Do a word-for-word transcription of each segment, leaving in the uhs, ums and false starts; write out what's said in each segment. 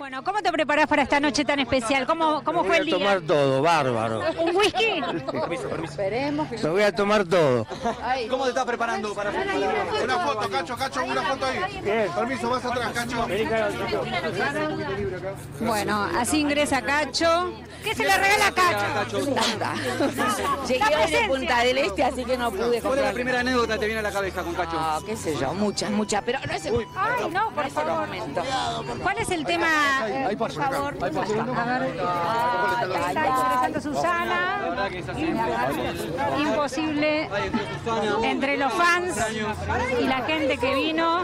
Bueno, ¿cómo te preparás para esta noche tan especial? ¿Cómo, cómo fue el día? Me voy a tomar todo, bárbaro. ¿Un whisky? Permiso, permiso. Esperemos que... Me voy a tomar todo. ¿Cómo te estás preparando para hacer Una foto, Cacho, Cacho, una foto ahí. Bien. Permiso, vas atrás, Cacho. Bueno, así ingresa Cacho. ¿Qué se le regala a Cacho? Nada. Llegué hoy de Punta del Este, así que no pude ¿Cuál es la comprar. primera anécdota que te viene a la cabeza con Cacho? No, qué sé yo, muchas, muchas, pero no es el, Ay, no, por es el favor. momento. ¿Cuál es el tema, eh, por favor? A ver, está ingresando Susana. Imposible entre los fans y la gente que vino.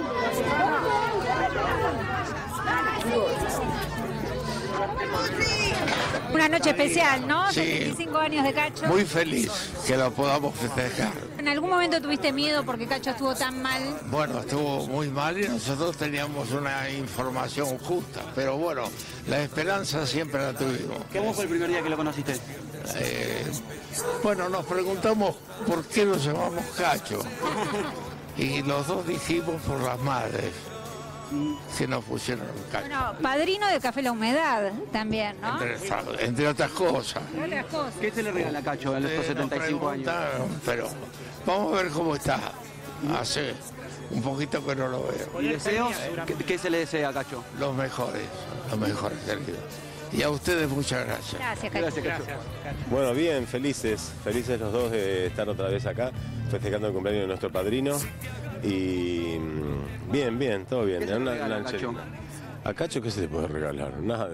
Una noche especial, ¿no? Sí. setenta y cinco años de Cacho. Muy feliz que lo podamos festejar. ¿En algún momento tuviste miedo porque Cacho estuvo tan mal? Bueno, estuvo muy mal y nosotros teníamos una información justa, pero bueno, la esperanza siempre la tuvimos. ¿Cómo fue el primer día que lo conociste? Eh, bueno, nos preguntamos por qué nos llamamos Cacho y los dos dijimos por las madres que nos pusieron Cacho. Bueno, padrino de Café La Humedad también, ¿no? Entre, entre otras cosas. Otras cosas. ¿Qué se le regala a Cacho en estos Eh, setenta y cinco nos años? preguntaron, pero vamos a ver cómo está. Hace un poquito que no lo veo. ¿Y deseos? ¿Qué, qué se le desea a Cacho? Los mejores, los mejores, querido. Y a ustedes muchas gracias. Gracias, Cacho. Gracias, Cacho. Bueno, bien, felices, felices los dos de estar otra vez acá, festejando el cumpleaños de nuestro padrino. Y mm, bien, bien, todo bien. ¿Qué se le Una- regala una a Cacho? angelina. ¿A Cacho qué se le puede regalar? Nada,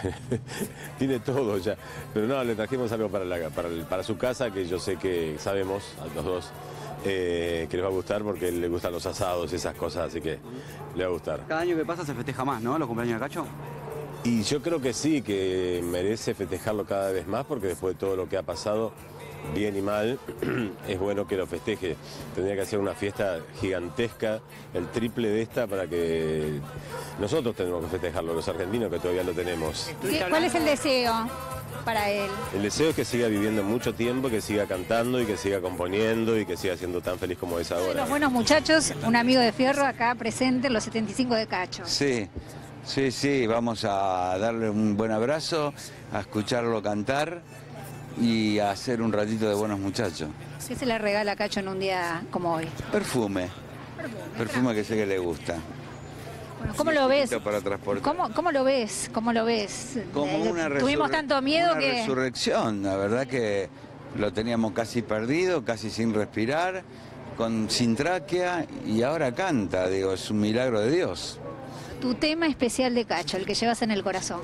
tiene todo ya. Pero no, le trajimos algo para, la, para, el- para su casa que yo sé que sabemos, a los dos, eh, que les va a gustar porque le gustan los asados y esas cosas, así que le va a gustar. Cada año que pasa se festeja más, ¿no? Los cumpleaños de Cacho. Y yo creo que sí, que merece festejarlo cada vez más porque después de todo lo que ha pasado, bien y mal, es bueno que lo festeje. Tendría que hacer una fiesta gigantesca, el triple de esta, para que nosotros tenemos que festejarlo, los argentinos que todavía lo tenemos. ¿Qué- ¿Cuál es el deseo para él? El deseo es que siga viviendo mucho tiempo, que siga cantando y que siga componiendo y que siga siendo tan feliz como es ahora. Los buenos muchachos, un amigo de Fierro acá presente en los setenta y cinco de Cacho. Sí, sí, sí, vamos a darle un buen abrazo, a escucharlo cantar y a hacer un ratito de buenos muchachos. ¿Qué se le regala a Cacho en un día como hoy? Perfume, perfume que sé que le gusta. Bueno, ¿cómo lo ves? Para transportar. ¿Cómo, ¿Cómo lo ves? ¿Cómo lo ves? Como Eh, una Tuvimos resurre- tanto miedo una que... resurrección, la verdad que lo teníamos casi perdido, casi sin respirar, con, sin tráquea y ahora canta, digo, es un milagro de Dios. Tu tema especial de Cacho, el que llevas en el corazón.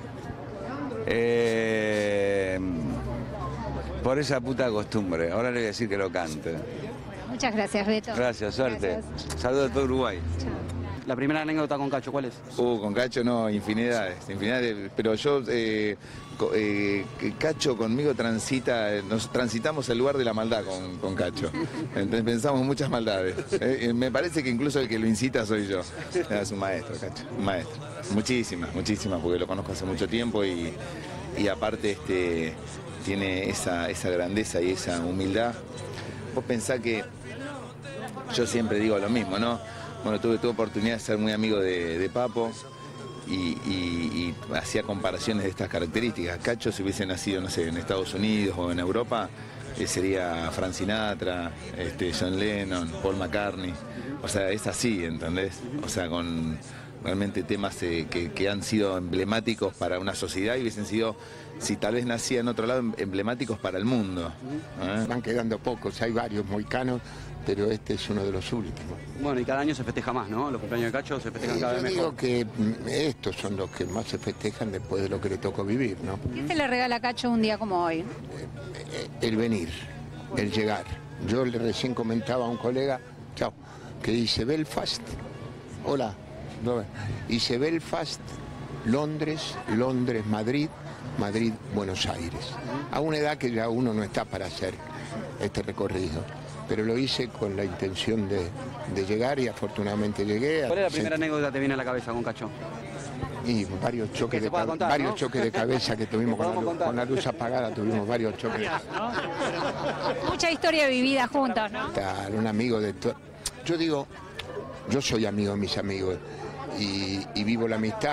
Eh, por esa puta costumbre, ahora le voy a decir que lo cante. Muchas gracias, Beto. Gracias, suerte. Gracias. Saludos a todo Uruguay. La primera anécdota con Cacho, ¿cuál es? Uh, con Cacho no, infinidades, infinidades, pero yo, eh, co- eh, que Cacho conmigo transita, nos transitamos el lugar de la maldad con, con Cacho. Entonces pensamos muchas maldades. Eh, eh, me parece que incluso el que lo incita soy yo. Es un maestro, Cacho, un maestro. Muchísimas, muchísimas, porque lo conozco hace mucho tiempo y, y aparte este, tiene esa, esa grandeza y esa humildad. Vos pensás que yo siempre digo lo mismo, ¿no? Bueno, tuve, tuve oportunidad de ser muy amigo de, de Papo y, y- y hacía comparaciones de estas características. Cacho, si hubiese nacido, no sé, en Estados Unidos o en Europa, eh, sería Frank Sinatra, este, John Lennon, Paul McCartney. O sea, es así, ¿entendés? O sea, con realmente temas eh, que, que han sido emblemáticos para una sociedad y hubiesen sido, si tal vez nacía en otro lado, em- emblemáticos para el mundo. ¿eh? Van quedando pocos, hay varios moicanos, pero este es uno de los últimos. Bueno, y cada año se festeja más, ¿no? Los cumpleaños de Cacho se festejan cada Yo vez digo mejor. que mm, estos son los que más se festejan después de lo que le tocó vivir, ¿no? ¿Qué se le regala a Cacho un día como hoy? Eh, El venir, el llegar. Yo le recién comentaba a un colega, chao, que dice Belfast, hola, no, dice Belfast, Londres, Londres, Madrid, Madrid, Buenos Aires. A una edad que ya uno no está para hacer este recorrido. Pero lo hice con la intención de, de llegar y afortunadamente llegué. ¿Cuál es la primera anécdota que te viene a la cabeza con Cacho? Y varios choques, se de, pueda ca- contar, varios ¿no? choques de cabeza que tuvimos Que con la, podamos luz, contar. con la luz apagada, tuvimos varios choques. Mucha historia vivida juntos, ¿no? Tal, un amigo de todo. Yo digo, yo soy amigo de mis amigos y, y vivo la amistad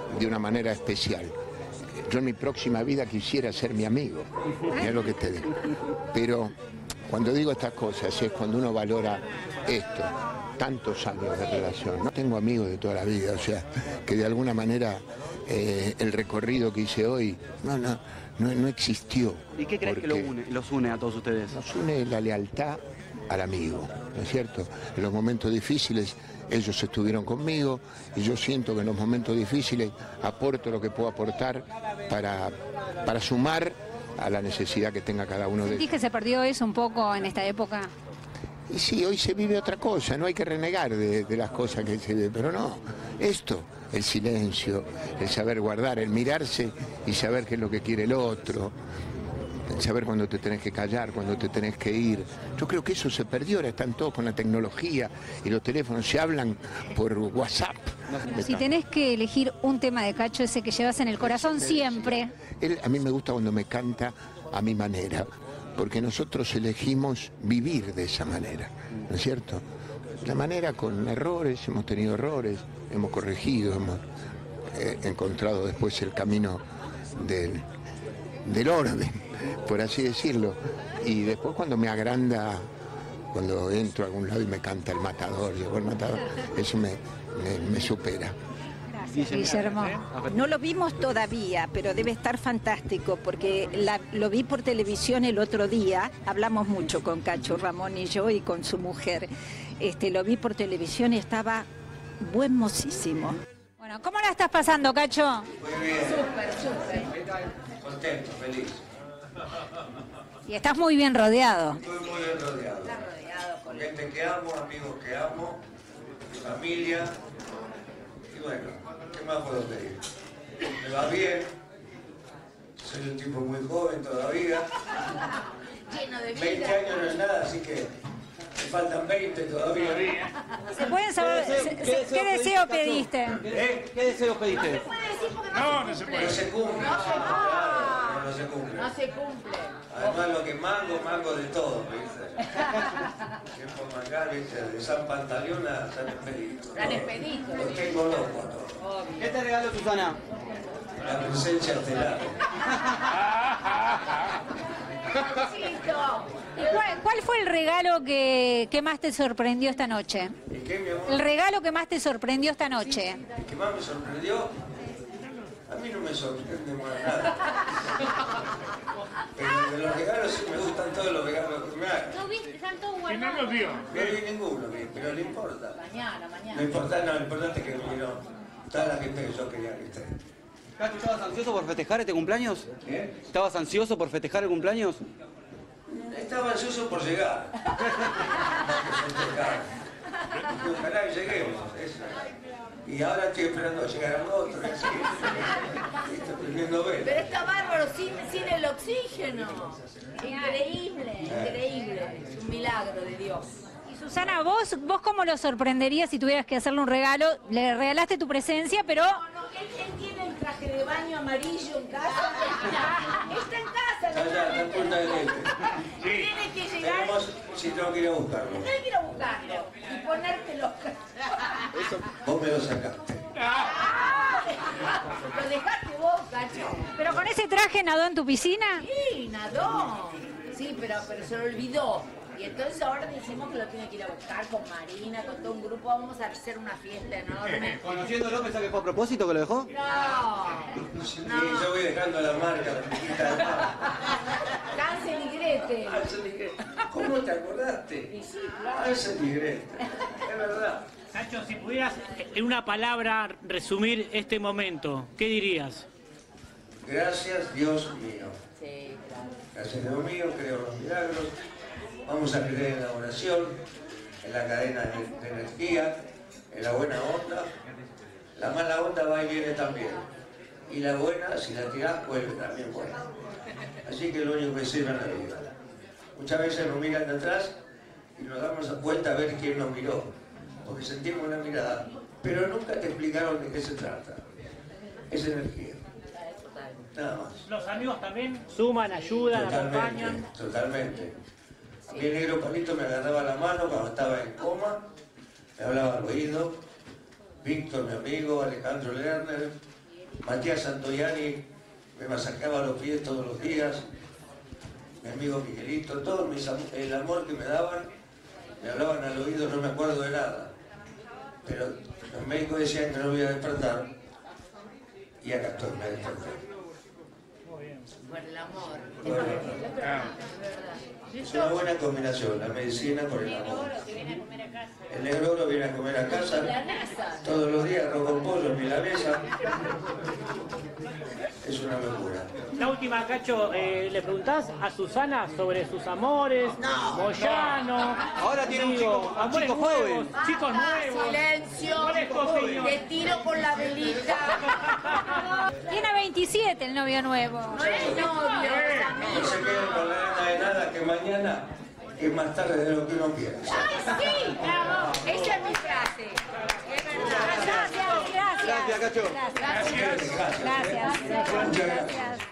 de una manera especial. Yo en mi próxima vida quisiera ser mi amigo, es lo que te digo. Pero cuando digo estas cosas es cuando uno valora esto, tantos años de relación. No tengo amigos de toda la vida, o sea, que de alguna manera eh, el recorrido que hice hoy no, no, no, no existió. ¿Y qué crees que lo une, los une a todos ustedes? Nos une la lealtad al amigo, ¿no es cierto? En los momentos difíciles ellos estuvieron conmigo y yo siento que en los momentos difíciles aporto lo que puedo aportar para, para sumar a la necesidad que tenga cada uno de ellos. ¿Sentís que se perdió eso un poco en esta época? Y sí, hoy se vive otra cosa, no hay que renegar de, de las cosas que se viven, pero no, esto, el silencio, el saber guardar, el mirarse y saber qué es lo que quiere el otro, el saber cuándo te tenés que callar, cuándo te tenés que ir. Yo creo que eso se perdió, ahora están todos con la tecnología y los teléfonos, se hablan por WhatsApp. Si tenés que elegir un tema de Cacho, ese que llevas en el corazón siempre. Él, a mí me gusta cuando me canta a mi manera, porque nosotros elegimos vivir de esa manera, ¿no es cierto? La manera con errores, hemos tenido errores, hemos corregido, hemos eh, encontrado después el camino del, del orden, por así decirlo. Y después cuando me agranda, cuando entro a algún lado y me canta el matador, llegó el matador, eso me, me, me supera. Guillermo. No lo vimos todavía, pero debe estar fantástico, porque la, lo vi por televisión el otro día, hablamos mucho con Cacho, Ramón y yo, y con su mujer. Este, lo vi por televisión y estaba buenmosísimo. Bueno, ¿cómo la estás pasando, Cacho? Muy bien. Súper, súper. Contento, feliz. Y estás muy bien rodeado. Estoy muy bien rodeado. Está rodeado con gente que amo, amigos que amo, mi familia. Y bueno, ¿qué más puedo pedir? Me va bien. Soy un tipo muy joven todavía. lleno de vida. veinte años no es nada, así que me faltan veinte todavía. ¿Se pueden saber ¿Qué deseo, se- qué se- deseo qué deseo pediste, pediste? ¿Eh? ¿Qué deseos pediste? No, no se puede. No se cumple. No se Claro, cumple. no se cumple. No se cumple. Además lo que mango, mango de todo, ¿viste? Tiempo mangar, ¿viste? De San Pantaleón a San Expedito. San Expedito. Los tengo loco a todos. ¿Qué te regaló Susana? La presencia estelar. ¿Y cuál, cuál fue el regalo que, que más te sorprendió esta noche? ¿Y qué, mi amor? El regalo que más te sorprendió esta noche. El que más me sorprendió, a mí no me sorprende más nada. Pero de los regalos sí me gustan todos los regalos que me hagan. ¿No viste? Están todos No guardados. los vio. No vi ninguno, vi, pero no importa. Mañana, mañana. No importa, no, lo importante es que vino toda la gente que yo quería que esté. Cacho, ¿estabas ansioso por festejar este cumpleaños? ¿Eh? ¿Estabas ansioso por festejar el cumpleaños? Estaba ansioso por llegar. Ojalá que lleguemos. Eso. Y ahora estoy esperando a llegar al otro. Y así. Y estoy prendiendo velas. Pero está bárbaro sin, sin el oxígeno. Increíble, increíble. Es un milagro de Dios. Y Susana, ¿vos, vos cómo lo sorprenderías si tuvieras que hacerle un regalo? Le regalaste tu presencia, pero... No, no, él, él tiene el traje de baño amarillo en casa. Está en casa, Allá, ¿no? está en Punta del Este. Tiene que llegar. Tenemos, si tengo que ir a buscarlo. No hay que ir a buscarlo y ponértelo. Vos me lo sacaste. Lo dejaste vos, Cacho. ¿Pero con ese traje nadó en tu piscina? Sí, nadó. Sí, pero, pero se lo olvidó. Y entonces ahora decimos que lo tiene que ir a buscar con Marina, con todo un grupo. Vamos a hacer una fiesta enorme. Conociéndolo, ¿pensás que fue a propósito que lo dejó? No, Sí, yo voy dejando la marca, la piquita de mar. Hansel y Gretel. Hansel y Gretel. ¿Cómo te acordaste? Y sí, claro. Hansel y Gretel. Es verdad. Cacho, si pudieras en una palabra resumir este momento, ¿qué dirías? Gracias, Dios mío. Sí, claro. Gracias, Dios mío, creo en los milagros. Vamos a creer en la oración, en la cadena de, de energía, en la buena onda. La mala onda va y viene también. Y la buena, si la tirás, vuelve también buena. Así que lo único que sirve en la vida. Muchas veces nos miran de atrás y nos damos cuenta a ver quién nos miró. Porque sentimos una mirada. Pero nunca te explicaron de qué se trata. Es energía. Nada más. Los amigos también suman, ayudan, Totalmente, acompañan. totalmente. A mí el negro Palito me agarraba la mano cuando estaba en coma, me hablaba al oído. Víctor, mi amigo, Alejandro Lerner, Matías Santoyani me masajeaba los pies todos los días, mi amigo Miguelito, todo mis, el amor que me daban, me hablaban al oído, no me acuerdo de nada. Pero los médicos decían que no voy a despertar, y acá estoy, me desperté. Por el amor. Bueno, es una buena combinación, la medicina con el amor. El negro oro viene a comer a casa, todos los días arroz con pollo en milanesa. Es una locura. La última, Cacho, eh, ¿le preguntás a Susana sobre sus amores? No. Moyano. Ahora tiene un chico, un amores chico nuevos, joven. Chicos nuevos. Silencio. ¿Cuál es tu opinión? Te tiro con la velita. Tiene veintisiete el novio nuevo. No es novio, es amigo. No se queden con la gana de nada, que mañana es más tarde de lo que uno piensa. ¡Ay, sí! Bravo. Esa es mi frase. Es verdad. Gracias, gracias. Gracias, Cacho. Gracias. Gracias. Gracias. Muchas gracias.